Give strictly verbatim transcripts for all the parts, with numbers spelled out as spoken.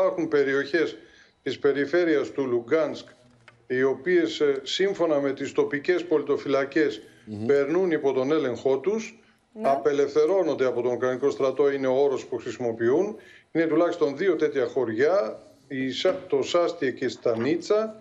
υπάρχουν περιοχές της περιφέρειας του Λουγκάνσκ, οι οποίες σύμφωνα με τις τοπικές πολιτοφυλακές mm-hmm. περνούν υπό τον έλεγχό τους, ναι. απελευθερώνονται από τον Ουκρανικό στρατό, είναι ο όρος που χρησιμοποιούν. Είναι τουλάχιστον δύο τέτοια χωριά, το Σάστιε και η Στανίτσα.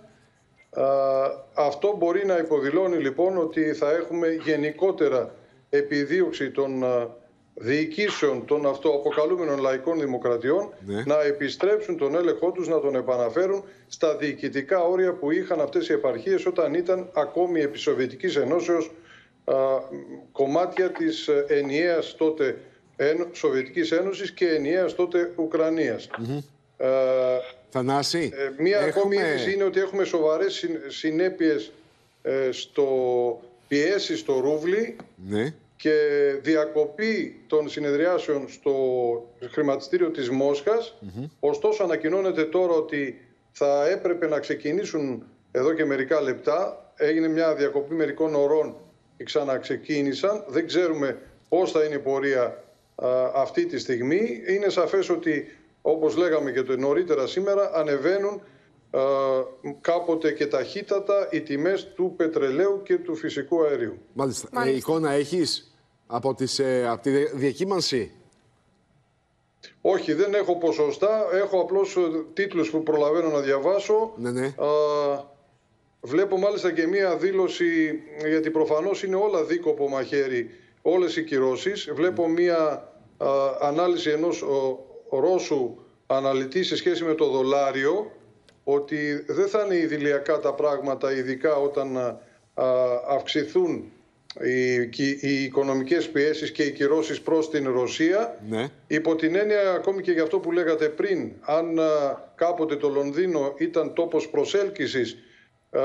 Αυτό μπορεί να υποδηλώνει λοιπόν ότι θα έχουμε γενικότερα επιδίωξη των διοικήσεων των αυτοαποκαλούμενων λαϊκών δημοκρατιών ναι. να επιστρέψουν τον έλεγχό τους, να τον επαναφέρουν στα διοικητικά όρια που είχαν αυτές οι επαρχίες όταν ήταν ακόμη επί Σοβιετικής Ενώσεως α, κομμάτια της ενιαίας τότε Σοβιετικής Ένωσης και ενιαίας τότε Ουκρανίας. Mm-hmm. ε, Θανάση, ε, μία έχουμε... ακόμη είδηση είναι ότι έχουμε σοβαρές συνέπειες ε, στο πιέσει στο ρούβλι ναι. και διακοπή των συνεδριάσεων στο χρηματιστήριο της Μόσχας. Mm-hmm. Ωστόσο ανακοινώνεται τώρα ότι θα έπρεπε να ξεκινήσουν εδώ και μερικά λεπτά. Έγινε μια διακοπή μερικών ωρών και ξαναξεκίνησαν. Δεν ξέρουμε πώς θα είναι η πορεία α, αυτή τη στιγμή. Είναι σαφές ότι, όπως λέγαμε και το νωρίτερα σήμερα, ανεβαίνουν α, κάποτε και ταχύτατα οι τιμές του πετρελαίου και του φυσικού αερίου. Μάλιστα. Μάλιστα. Ε, εικόνα έχεις από, τις, ε, από τη διακύμανση? Όχι, δεν έχω ποσοστά. Έχω απλώς τίτλους που προλαβαίνω να διαβάσω. Ναι, ναι. Α, βλέπω μάλιστα και μία δήλωση, γιατί προφανώς είναι όλα δίκοπο μαχαίρι, όλες οι κυρώσεις. Βλέπω μία α, ανάλυση ενός ο, Ρώσου αναλυτή σε σχέση με το δολάριο, ότι δεν θα είναι ιδηλιακά τα πράγματα, ειδικά όταν α, αυξηθούν οι, οι οικονομικές πιέσεις και οι κυρώσεις προς την Ρωσία. Ναι. Υπό την έννοια, ακόμη και για αυτό που λέγατε πριν, αν α, κάποτε το Λονδίνο ήταν τόπος προσέλκυσης α,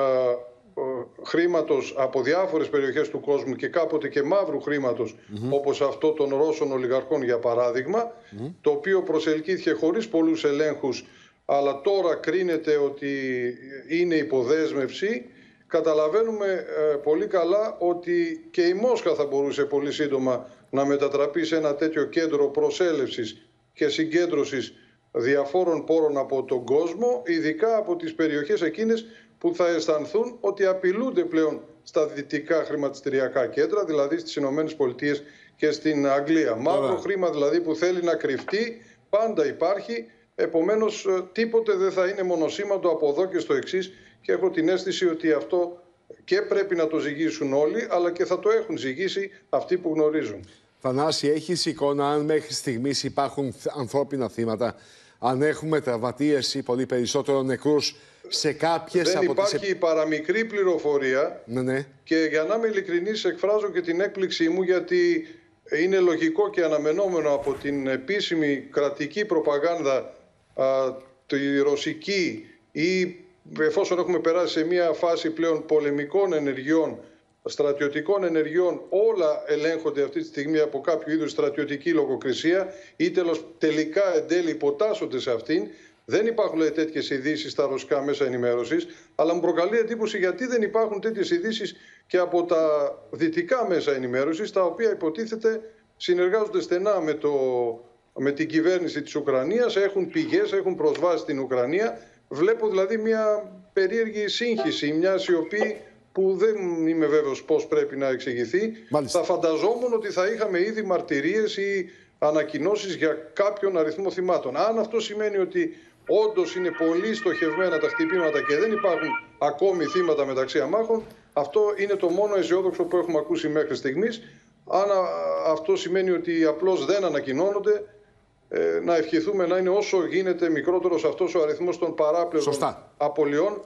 χρήματος από διάφορες περιοχές του κόσμου και κάποτε και μαύρου χρήματος, mm-hmm. όπως αυτό των Ρώσων ολιγαρχών για παράδειγμα, mm-hmm. το οποίο προσελκύθηκε χωρίς πολλούς ελέγχους, αλλά τώρα κρίνεται ότι είναι υποδέσμευση. Καταλαβαίνουμε ε, πολύ καλά ότι και η Μόσχα θα μπορούσε πολύ σύντομα να μετατραπεί σε ένα τέτοιο κέντρο προσέλευσης και συγκέντρωσης διαφόρων πόρων από τον κόσμο, ειδικά από τις περιοχές εκείνες που θα αισθανθούν ότι απειλούνται πλέον στα δυτικά χρηματιστηριακά κέντρα, δηλαδή στις Ηνωμένες Πολιτείες και στην Αγγλία. Μαύρο χρήμα δηλαδή που θέλει να κρυφτεί, πάντα υπάρχει, επομένως τίποτε δεν θα είναι μονοσήμαντο από εδώ και στο εξής, και έχω την αίσθηση ότι αυτό και πρέπει να το ζυγίσουν όλοι, αλλά και θα το έχουν ζυγίσει αυτοί που γνωρίζουν. Θανάση, έχεις εικόνα αν μέχρι στιγμής υπάρχουν ανθρώπινα θύματα, αν έχουμε τραυματίες ή πολύ περισσότερο νεκρούς σε κάποιες δεν από υπάρχει τις... η παραμικρή πληροφορία, ναι, ναι. και για να είμαι ειλικρινής εκφράζω και την έκπληξή μου, γιατί είναι λογικό και αναμενόμενο από την επίσημη κρατική προπαγάνδα, α, τη ρωσική, ή εφόσον έχουμε περάσει σε μια φάση πλέον πολεμικών ενεργειών, στρατιωτικών ενεργειών, όλα ελέγχονται αυτή τη στιγμή από κάποιο είδους στρατιωτική λογοκρισία ή τέλος, τελικά εν τέλει υποτάσσονται σε αυτήν. Δεν υπάρχουν λέει, τέτοιες ειδήσεις στα ρωσικά μέσα ενημέρωσης, αλλά μου προκαλεί εντύπωση γιατί δεν υπάρχουν τέτοιες ειδήσεις και από τα δυτικά μέσα ενημέρωσης, τα οποία υποτίθεται συνεργάζονται στενά με, το, με την κυβέρνηση της Ουκρανίας, έχουν πηγές, έχουν προσβάσει στην Ουκρανία. Βλέπω δηλαδή μια περίεργη σύγχυση, μια σιωπή που δεν είμαι βέβαιος πώς πρέπει να εξηγηθεί. Μάλιστα. Θα φανταζόμουν ότι θα είχαμε ήδη μαρτυρίες ή ανακοινώσεις για κάποιον αριθμό θυμάτων. Αν αυτό σημαίνει ότι όντως είναι πολύ στοχευμένα τα χτυπήματα και δεν υπάρχουν ακόμη θύματα μεταξύ αμάχων, αυτό είναι το μόνο αισιόδοξο που έχουμε ακούσει μέχρι στιγμής. Αν αυτό σημαίνει ότι απλώς δεν ανακοινώνονται, να ευχηθούμε να είναι όσο γίνεται μικρότερος αυτός ο αριθμός των παράπλευρων απολειών,